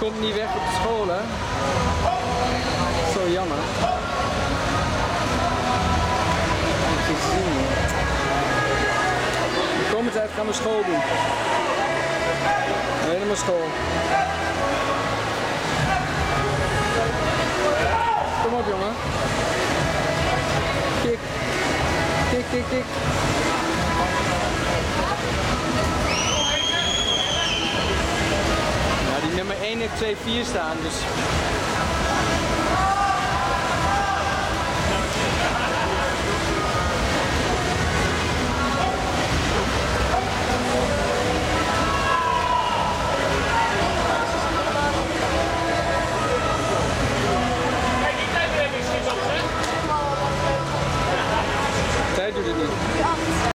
komt niet weg op de school, hè? Zo jammer. Moet je zien. De komende tijd gaan we school doen. Helemaal school. Kom op, jongen. Kik. Kik, kik, kik. Nou, die nummer 1 heeft 2-4 staan, dus